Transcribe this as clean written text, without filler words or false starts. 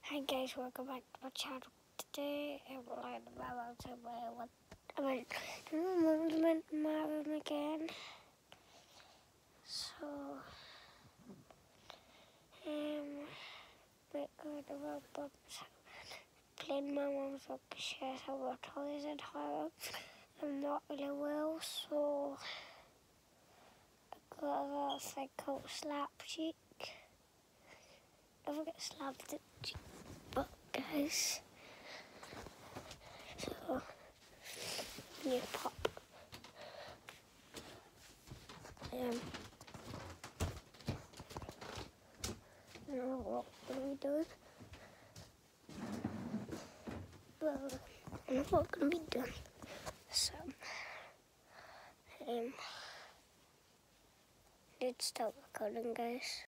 Hi guys, welcome back to my channel. Today I'm learning about what I went to movement my room again. So we're going to Roblox, playing my mom's rugby shares how what toys and her. I'm not really well, so I got a thing called slap cheek. Never get slapped at cheek, but guys. So you pop. Now what are we doing? Well, I'm not going to be done. So, let's start recording, guys.